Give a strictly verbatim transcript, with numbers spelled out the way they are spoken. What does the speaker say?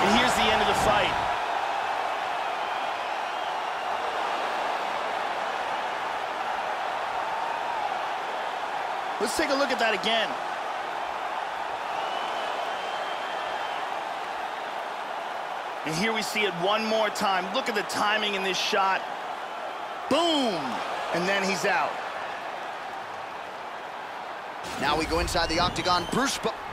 And here's the end of the fight. Let's take a look at that again. And here we see it one more time. Look at the timing in this shot. Boom! And then he's out. Now we go inside the octagon. Bruce...